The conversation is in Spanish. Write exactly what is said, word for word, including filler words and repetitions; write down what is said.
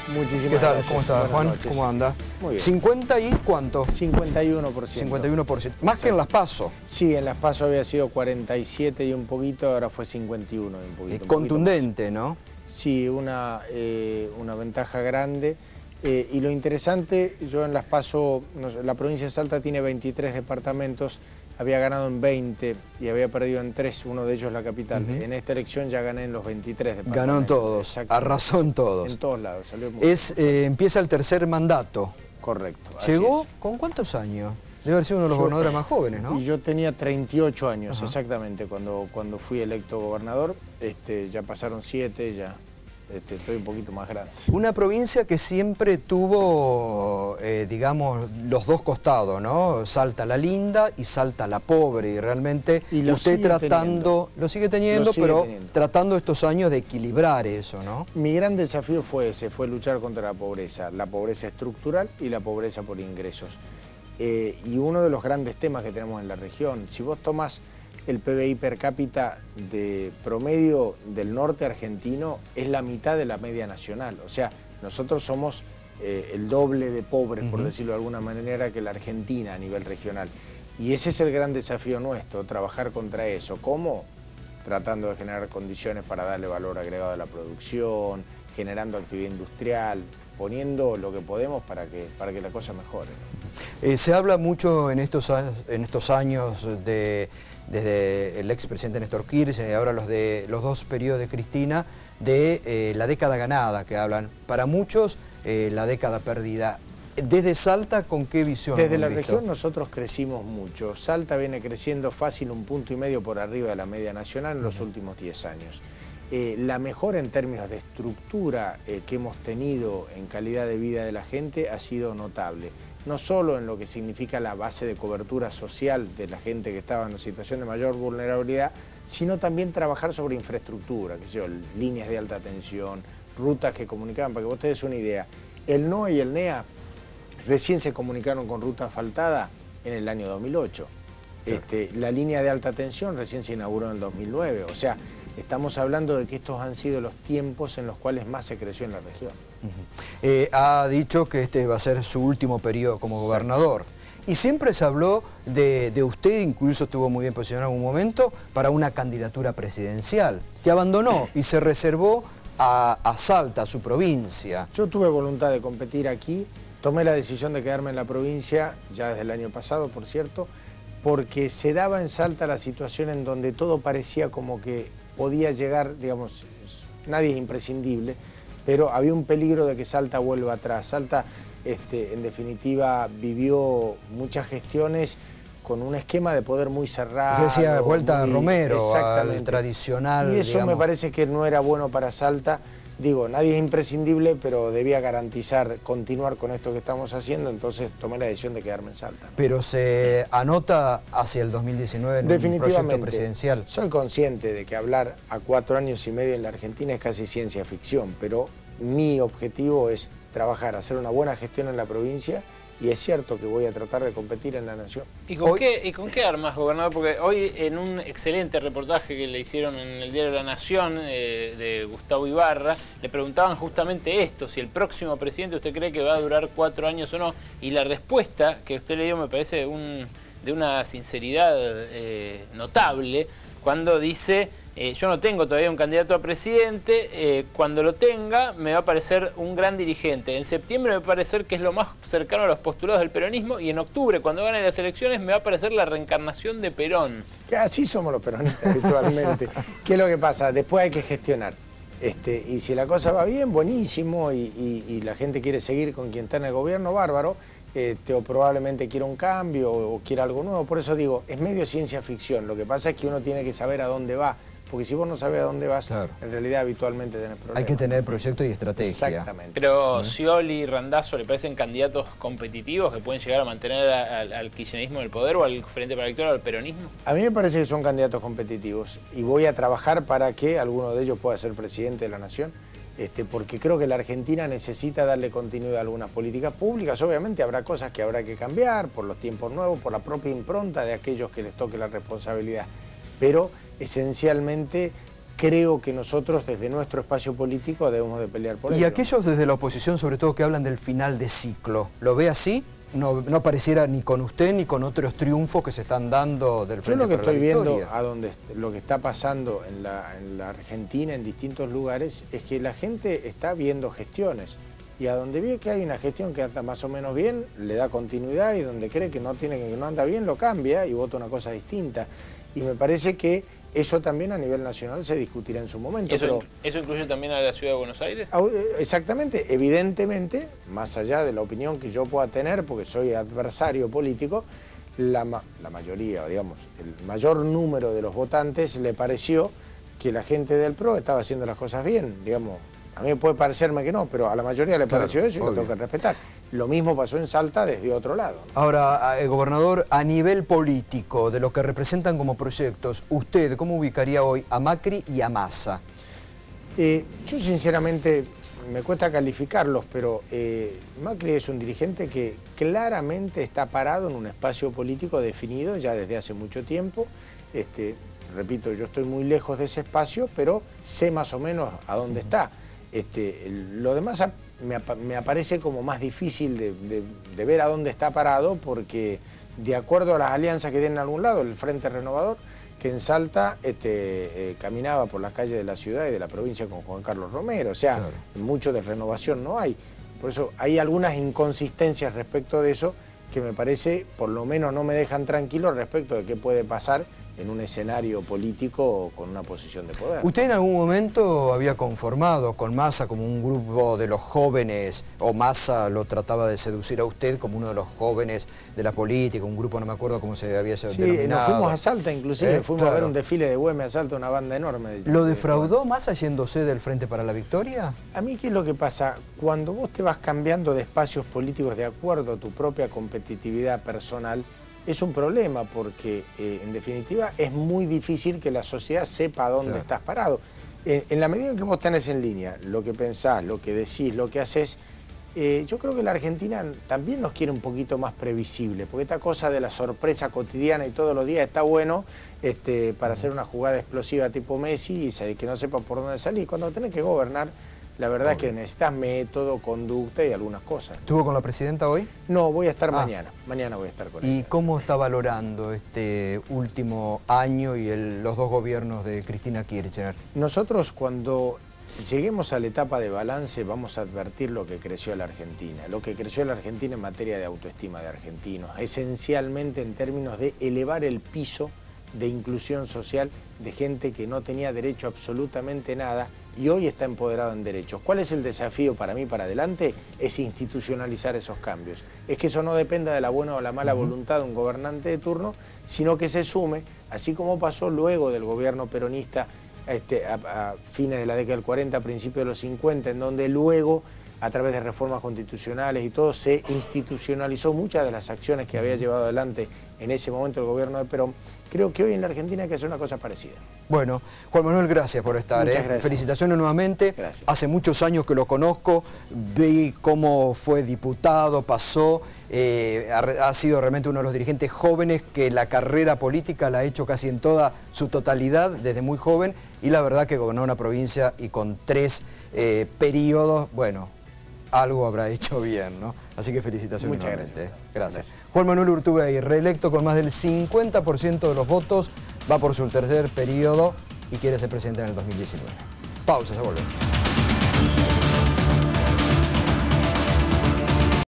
Muchísimas ¿Qué tal? gracias. ¿Cómo está, Buenas Juan? noches. ¿Cómo anda? Muy bien. ¿cincuenta y cuánto? cincuenta y uno por ciento. cincuenta y uno por ciento. Más que en las PASO. Sí, en las PASO había sido cuarenta y siete y un poquito, ahora fue cincuenta y uno y un poquito. Es un contundente, poquito ¿no? Sí, una, eh, una ventaja grande. Eh, y lo interesante, yo en las PASO, no sé, la provincia de Salta tiene veintitrés departamentos, había ganado en veinte y había perdido en tres, uno de ellos la capital. Uh-huh. En esta elección ya gané en los veintitrés departamentos. Ganó en todos, arrasó en todos. En todos lados, salió muy es, eh, Empieza el tercer mandato. Correcto. ¿Llegó con cuántos años? Debe haber sido uno de los yo, gobernadores más jóvenes, ¿no? Y yo tenía treinta y ocho años, uh-huh. exactamente, cuando, cuando fui electo gobernador. Este, ya pasaron siete, ya... Este, estoy un poquito más grande. Una provincia que siempre tuvo, eh, digamos, los dos costados, ¿no? Salta la linda y Salta la pobre, y realmente y usted tratando, lo sigue teniendo, lo sigue pero teniendo. tratando estos años de equilibrar eso, ¿no? Mi gran desafío fue ese, fue luchar contra la pobreza, la pobreza estructural y la pobreza por ingresos. Eh, y uno de los grandes temas que tenemos en la región, si vos tomás el P B I per cápita de promedio del norte argentino es la mitad de la media nacional. O sea, nosotros somos eh, el doble de pobres, uh-huh. por decirlo de alguna manera, que la Argentina a nivel regional. Y ese es el gran desafío nuestro, trabajar contra eso. ¿Cómo? Tratando de generar condiciones para darle valor agregado a la producción, generando actividad industrial, poniendo lo que podemos para que, para que la cosa mejore, ¿no? Eh, se habla mucho en estos, en estos años de... desde el expresidente Néstor Kirchner y ahora los, de, los dos periodos de Cristina, de eh, la década ganada que hablan. Para muchos, eh, la década perdida. ¿Desde Salta con qué visión? Desde la región nosotros crecimos mucho. Salta viene creciendo fácil un punto y medio por arriba de la media nacional en los últimos diez años. Eh, la mejora en términos de estructura eh, que hemos tenido en calidad de vida de la gente ha sido notable. No solo en lo que significa la base de cobertura social de la gente que estaba en situación de mayor vulnerabilidad, sino también trabajar sobre infraestructura, que sé yo, líneas de alta tensión, rutas que comunicaban. Para que vos te des una idea, el N O E y el N E A recién se comunicaron con ruta asfaltada en el año dos mil ocho. Sí. Este, la línea de alta tensión recién se inauguró en el dos mil nueve, o sea, estamos hablando de que estos han sido los tiempos en los cuales más se creció en la región. Uh-huh. eh, ha dicho que este va a ser su último periodo como gobernador. Y siempre se habló de, de usted, incluso estuvo muy bien posicionado en un momento, para una candidatura presidencial, que abandonó y se reservó a, a Salta, a su provincia. Yo tuve voluntad de competir aquí, tomé la decisión de quedarme en la provincia, ya desde el año pasado, por cierto, porque se daba en Salta la situación en donde todo parecía como que podía llegar, digamos, nadie es imprescindible, pero había un peligro de que Salta vuelva atrás. Salta, este, en definitiva, vivió muchas gestiones con un esquema de poder muy cerrado. Yo decía vuelta muy, a Romero, al tradicional, y eso digamos. me parece que no era bueno para Salta. Digo, nadie es imprescindible, pero debía garantizar continuar con esto que estamos haciendo, entonces tomé la decisión de quedarme en Salta. Pero se anota hacia el dos mil diecinueve en un proyecto presidencial. Soy consciente de que hablar a cuatro años y medio en la Argentina es casi ciencia ficción, pero mi objetivo es trabajar, hacer una buena gestión en la provincia. Y es cierto que voy a tratar de competir en la nación. ¿Y con, hoy, qué, ¿Y con qué armas, gobernador? Porque hoy en un excelente reportaje que le hicieron en el diario La Nación eh, de Gustavo Ibarra, le preguntaban justamente esto, si el próximo presidente usted cree que va a durar cuatro años o no, y la respuesta que usted le dio me parece un, de una sinceridad eh, notable, cuando dice, eh, yo no tengo todavía un candidato a presidente, eh, cuando lo tenga me va a parecer un gran dirigente. En septiembre me va a parecer que es lo más cercano a los postulados del peronismo y en octubre, cuando gane las elecciones, me va a parecer la reencarnación de Perón. Que así somos los peronistas habitualmente. ¿Qué es lo que pasa? Después hay que gestionar. Este, y si la cosa va bien, buenísimo, y, y, y la gente quiere seguir con quien está en el gobierno, bárbaro. Este, o probablemente quiera un cambio o, o quiera algo nuevo. Por eso digo, es medio ciencia ficción. Lo que pasa es que uno tiene que saber a dónde va, porque si vos no sabés a dónde vas, claro, en realidad habitualmente tenés problemas. Hay que tener proyecto y estrategia. Exactamente. Pero, ¿Mm? Scioli y Randazzo le parecen candidatos competitivos que pueden llegar a mantener a, a, al kirchnerismo en el poder o al Frente para la Victoria o al peronismo? A mí me parece que son candidatos competitivos y voy a trabajar para que alguno de ellos pueda ser presidente de la nación. Este, porque creo que la Argentina necesita darle continuidad a algunas políticas públicas. Obviamente habrá cosas que habrá que cambiar por los tiempos nuevos, por la propia impronta de aquellos que les toque la responsabilidad. Pero esencialmente creo que nosotros desde nuestro espacio político debemos de pelear por ello. Y aquellos desde la oposición, sobre todo, que hablan del final de ciclo, ¿lo ve así? No, no pareciera ni con usted ni con otros triunfos que se están dando del Frente Yo lo que para la estoy Victoria. viendo a donde lo que está pasando en la, en la Argentina, en distintos lugares, es que la gente está viendo gestiones. Y a donde ve que hay una gestión que anda más o menos bien, le da continuidad, y donde cree que no, tiene, que no anda bien, lo cambia y vota una cosa distinta. Y me parece que eso también a nivel nacional se discutirá en su momento. ¿Eso, pero, ¿Eso incluye también a la Ciudad de Buenos Aires? Exactamente, evidentemente, más allá de la opinión que yo pueda tener, porque soy adversario político, la, la mayoría, digamos, el mayor número de los votantes le pareció que la gente del P R O estaba haciendo las cosas bien, digamos. A mí puede parecerme que no, pero a la mayoría le pareció claro, eso y obvio. lo tengo que respetar. Lo mismo pasó en Salta desde otro lado. Ahora, eh, gobernador, a nivel político, de lo que representan como proyectos, ¿usted cómo ubicaría hoy a Macri y a Massa? Eh, yo sinceramente me cuesta calificarlos, pero eh, Macri es un dirigente que claramente está parado en un espacio político definido ya desde hace mucho tiempo. Este, repito, yo estoy muy lejos de ese espacio, pero sé más o menos a dónde está. Este, el, lo demás me, ap me aparece como más difícil de, de, de ver a dónde está parado, porque de acuerdo a las alianzas que tiene en algún lado, el Frente Renovador, que en Salta este, eh, caminaba por las calles de la ciudad y de la provincia con Juan Carlos Romero, o sea, claro. Mucho de renovación no hay. Por eso hay algunas inconsistencias respecto de eso que me parece, por lo menos no me dejan tranquilo respecto de qué puede pasar en un escenario político con una posición de poder. ¿Usted en algún momento había conformado con Massa como un grupo de los jóvenes, o Massa lo trataba de seducir a usted como uno de los jóvenes de la política, un grupo, no me acuerdo cómo se había sí, denominado? Sí, nos fuimos a Salta inclusive, ¿Eh? fuimos claro. a ver un desfile de Güemes a Salta, una banda enorme. De, ¿Lo de, defraudó de... Massa yéndose del Frente para la Victoria? A mí, ¿qué es lo que pasa? Cuando vos te vas cambiando de espacios políticos de acuerdo a tu propia competitividad personal, es un problema porque, eh, en definitiva, es muy difícil que la sociedad sepa dónde claro. estás parado. En, en la medida en que vos tenés en línea lo que pensás, lo que decís, lo que haces, eh, yo creo que la Argentina también nos quiere un poquito más previsible, porque esta cosa de la sorpresa cotidiana y todos los días está bueno este, para hacer una jugada explosiva tipo Messi y que no sepa por dónde salir. Cuando tenés que gobernar, la verdad Obvio. es que necesitas método, conducta y algunas cosas. ¿Estuvo con la presidenta hoy? No, voy a estar ah. mañana. Mañana voy a estar con ella. ¿Y cómo está valorando este último año y el, los dos gobiernos de Cristina Kirchner? Nosotros, cuando lleguemos a la etapa de balance, vamos a advertir lo que creció la Argentina. Lo que creció la Argentina en materia de autoestima de argentinos. Esencialmente en términos de elevar el piso de inclusión social de gente que no tenía derecho a absolutamente nada y hoy está empoderado en derechos. ¿Cuál es el desafío para mí para adelante? Es institucionalizar esos cambios. Es que eso no dependa de la buena o la mala uh-huh. voluntad de un gobernante de turno, sino que se sume, así como pasó luego del gobierno peronista este, a, a fines de la década del cuarenta, a principios de los cincuenta, en donde luego, a través de reformas constitucionales y todo, se institucionalizó muchas de las acciones que había llevado adelante en ese momento el gobierno de Perón. Creo que hoy en la Argentina hay que hacer una cosa parecida. Bueno, Juan Manuel, gracias por estar. Muchas ¿eh? gracias. Felicitaciones nuevamente. Gracias. Hace muchos años que lo conozco, vi cómo fue diputado, pasó, eh, ha, ha sido realmente uno de los dirigentes jóvenes que la carrera política la ha hecho casi en toda su totalidad, desde muy joven, y la verdad que gobernó una provincia y con tres eh, periodos, bueno, algo habrá hecho bien, ¿no? Así que felicitaciones Muchas nuevamente. gracias. Gracias. Juan Manuel Urtubey, reelecto con más del cincuenta por ciento de los votos, va por su tercer periodo y quiere ser presidente en el dos mil diecinueve. Pausa, ya volvemos.